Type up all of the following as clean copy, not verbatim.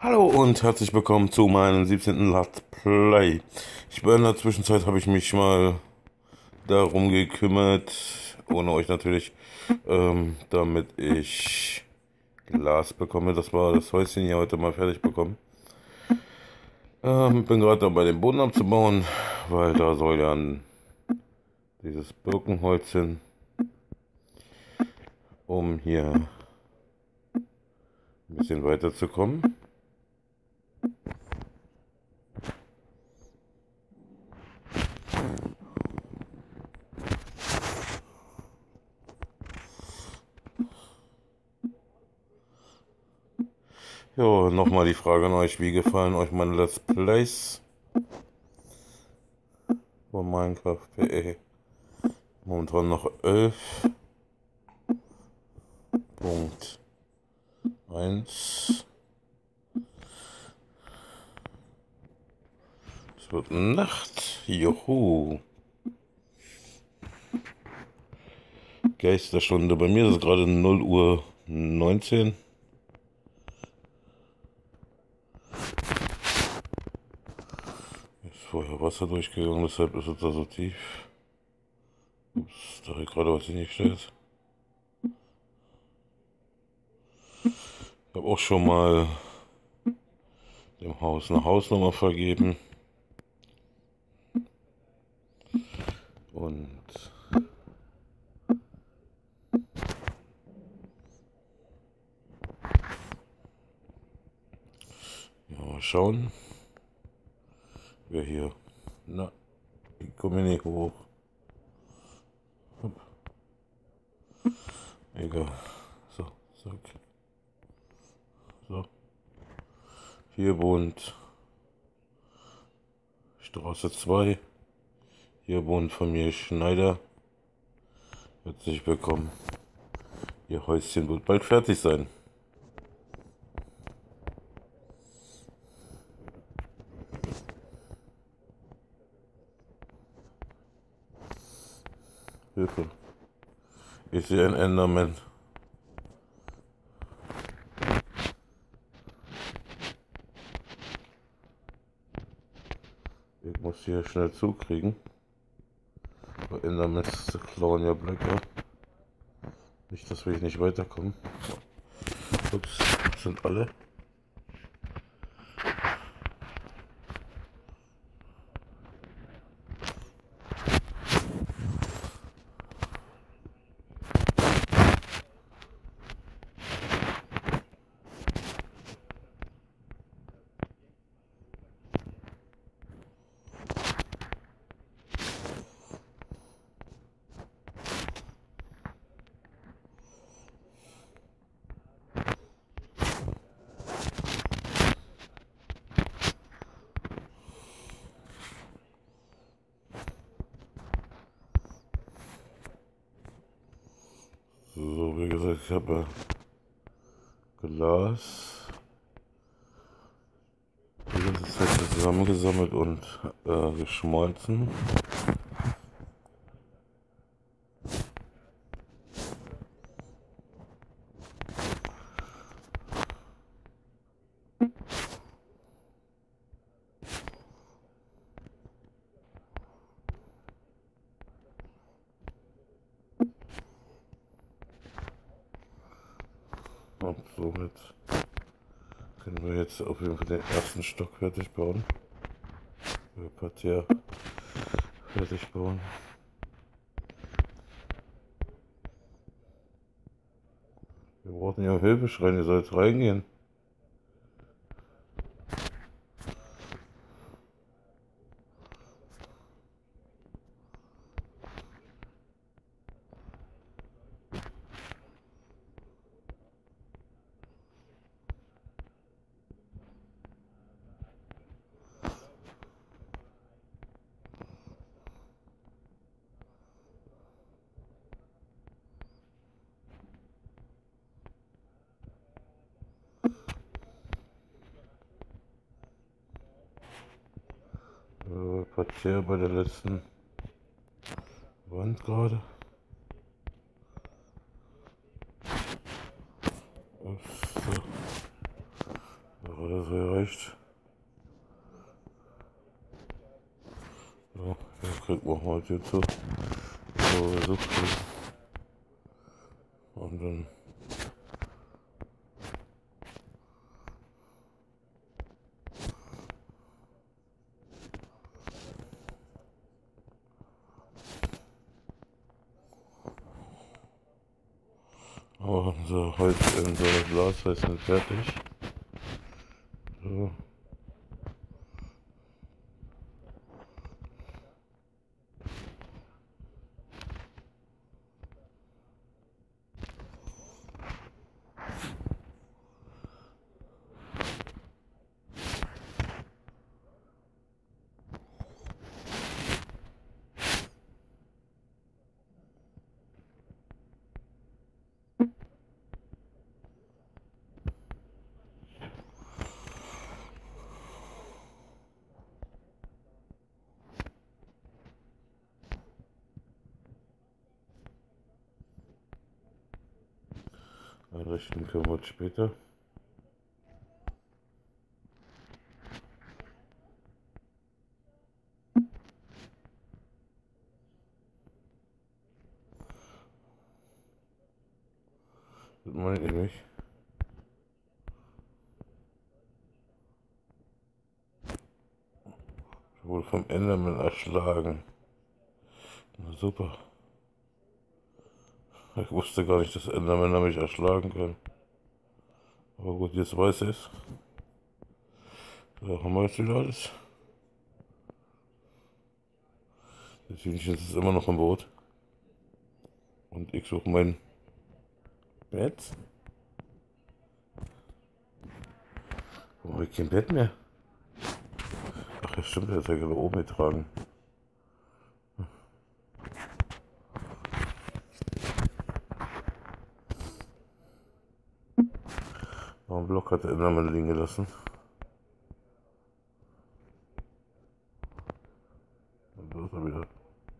Hallo und herzlich willkommen zu meinem 17. Let's Play. In der Zwischenzeit habe ich mich mal darum gekümmert, ohne euch natürlich, damit ich Glas bekomme. Das war das Häuschen hier heute mal fertig bekommen. Bin gerade dabei, den Boden abzubauen, weil da soll ja dieses Birkenholz hin, um hier ein bisschen weiterzukommen. Ja, nochmal die Frage an euch, wie gefallen euch meine Let's Plays von Minecraft PE? Momentan noch 11.1. Es wird Nacht. Juhu. Geisterstunde. Bei mir ist es gerade 0:19 Uhr. Ist vorher Wasser durchgegangen, deshalb ist es da so tief. Ups, da habe ich gerade was hingestellt. Ich habe auch schon mal dem Haus eine Hausnummer vergeben. Und ja, mal schauen, wer hier. Na, ich komme nicht hoch. Hopp. Egal. So, zack. So. Hier wohnt Straße 2. Hier wohnt Familie Schneider. Herzlich willkommen. Ihr Häuschen wird bald fertig sein. Hilfe. Ich sehe ein Enderman. Ich muss hier schnell zukriegen. Weil Endermans klauen ja Blöcke. Nicht, dass wir hier nicht weiterkommen. Ups, das sind alle. So, wie gesagt, ich habe Glas die ganze Zeit zusammengesammelt und geschmolzen. Und somit können wir jetzt auf jeden Fall den ersten Stock fertig bauen. Parterre fertig bauen. Wir brauchen ja Hilfeschreien, ihr sollt reingehen. Parterre bei der letzten Wand gerade. oder so reicht. So, jetzt kriegt man heute jetzt so. So. Und dann. Aber unser Holz in so einem Glas ist dann fertig. So. Einrichten können wir später. Das meine ich nicht. Ich wurde vom Enderman erschlagen. Na super. Ich wusste gar nicht, dass Endermänner mich erschlagen können. Aber gut, jetzt weiß ich es. Da haben wir jetzt wieder alles. Das Hühnchen ist immer noch im Boot. Und ich suche mein Bett. Warum habe ich kein Bett mehr? Ach ja, stimmt, der hat ja gerade oben getragen. Warum Block hat der Endermann liegen gelassen? Und da ist er wieder.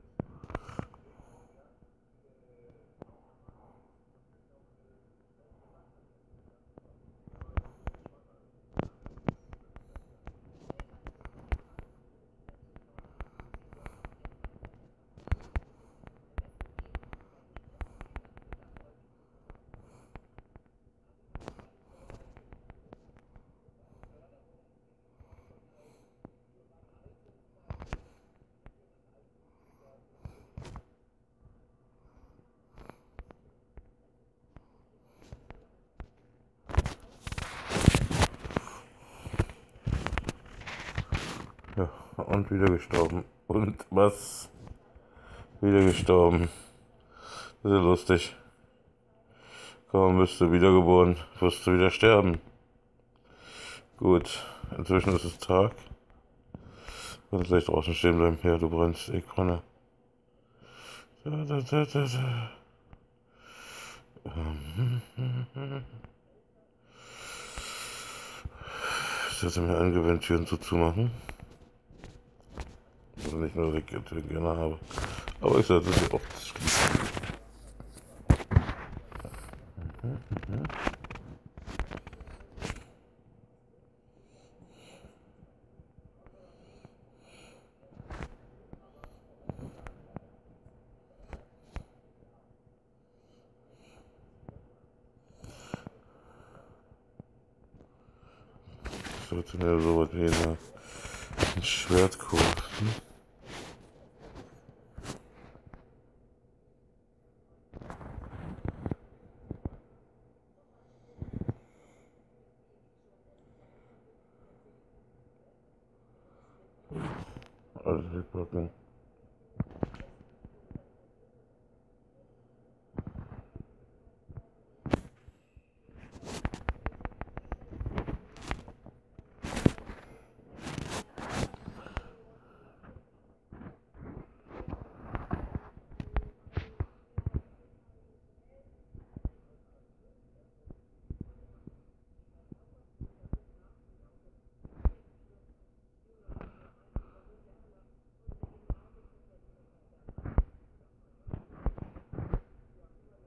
Ja, und wieder gestorben. Und was? Wieder gestorben. Das ist ja lustig. Kaum bist du wiedergeboren, wirst du wieder sterben. Gut, inzwischen ist es Tag. Du kannst gleich draußen stehen bleiben. Ja, du brennst. Ich brenne. Ich hatte mir angewöhnt, Türen zuzumachen. Also nicht nur, dass ich Türen gerne habe. Aber ich sollte sie oft schließen. Ich sollte mir so wie ein Schwert kaufen. Alles wegpacken.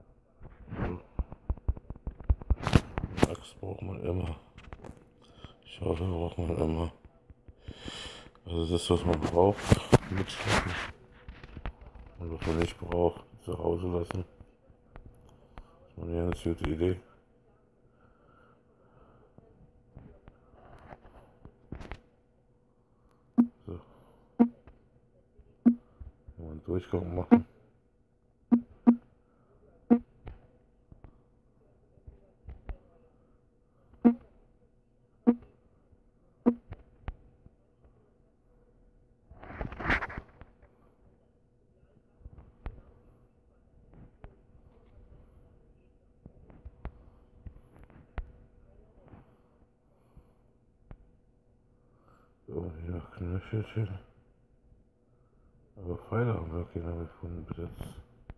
Axt braucht man immer. Schade braucht man immer. Also das, was man braucht, mitschleppen. Und was man nicht braucht, zu Hause lassen. Das ist eine ganz gute Idee. So, mal einen Durchgang machen. So, hier noch Knöchelchen. Aber Pfeile haben wir keine gefunden bis jetzt.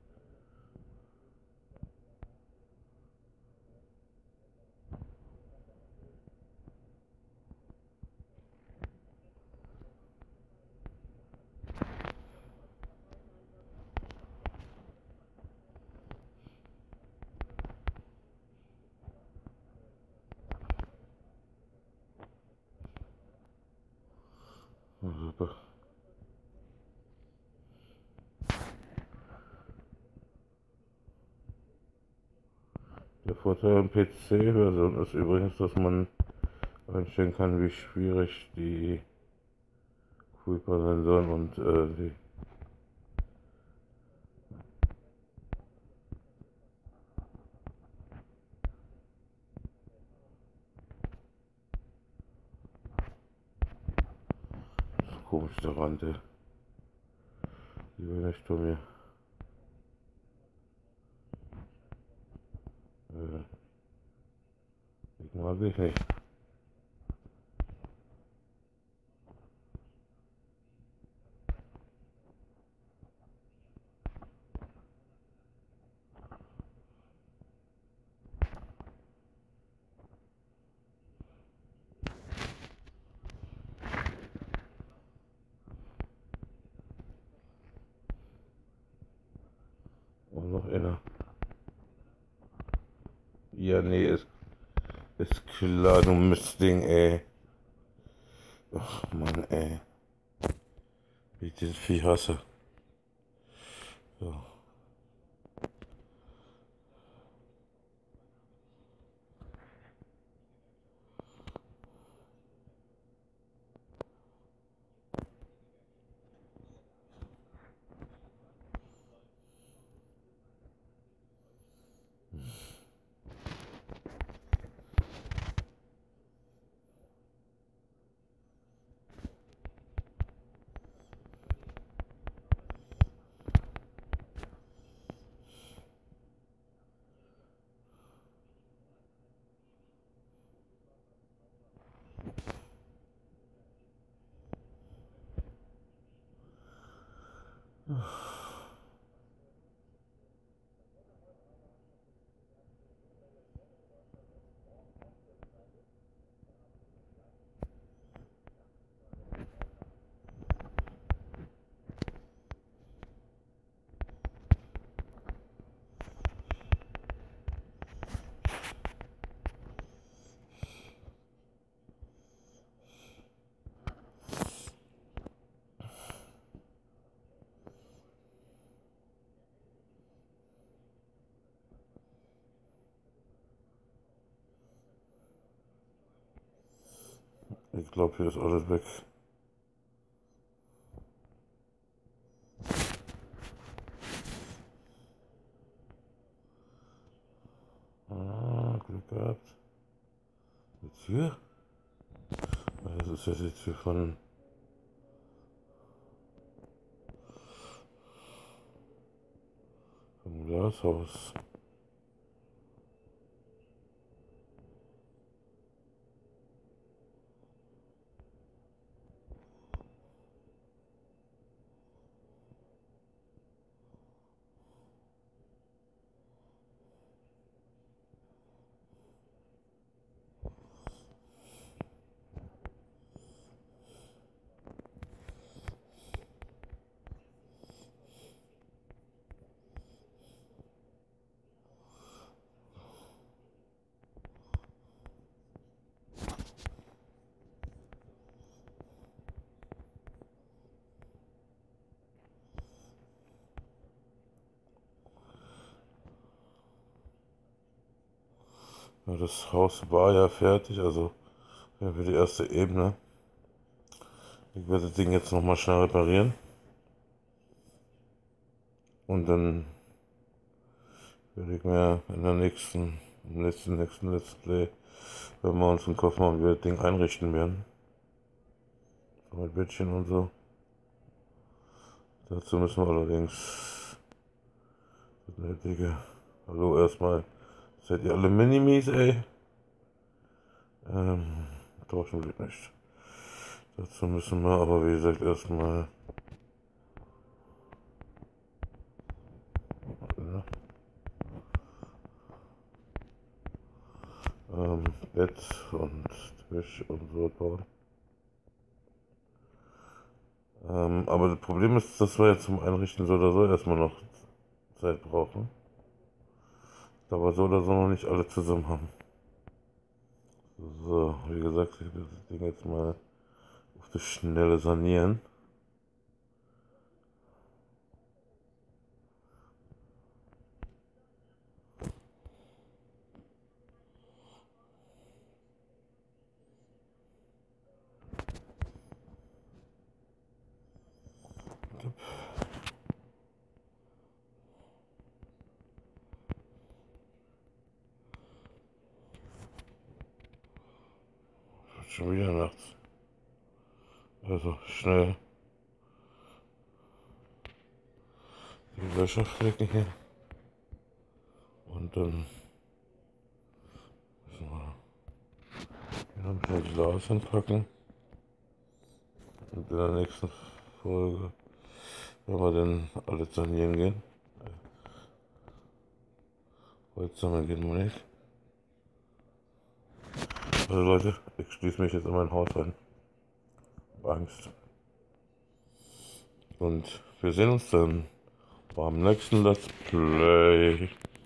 Na, super. Der Vorteil am PC-Version ist übrigens, dass man einstellen kann, wie schwierig die Creeper sein sollen und die ist komisch der Rand, ey. Die will nicht von mir. Ich mag dich nicht. Und noch einer. Ja, nee, ist klar, du Mistding, ey. Ach, Mann, ey. Wie ich dieses Vieh hasse. So. Ich glaube, hier ist alles weg. Ah, Glück gehabt. Die Tür? Das ist ja die Tür vom Glashaus. Ja, das Haus war ja fertig, also ja, für die erste Ebene. Ich werde das Ding jetzt nochmal schnell reparieren. Und dann werde ich mir in der nächsten Let's Play, wenn wir uns einen Kopf machen, wie wir das Ding einrichten werden. So mit Bettchen und so. Dazu müssen wir allerdings das nötige. Hallo erstmal. Seid ihr alle Minimis, ey? Tauschen wir nicht. Dazu müssen wir aber wie gesagt erstmal Bett und Tisch und so bauen. Aber das Problem ist, dass wir jetzt zum Einrichten so oder so erstmal noch Zeit brauchen. Da wir so oder so noch nicht alle zusammen haben. So, wie gesagt, ich will das Ding jetzt mal auf die Schnelle sanieren. Wird schon wieder nachts. Also schnell die Wäscheflecken hier. Und dann müssen wir wieder ein bisschen Glas hinpacken. Und in der nächsten Folge werden wir dann alles sanieren gehen. Holz sammeln gehen wir nicht. Also Leute, ich schließe mich jetzt in mein Haus ein. Angst. Und wir sehen uns dann beim nächsten Let's Play.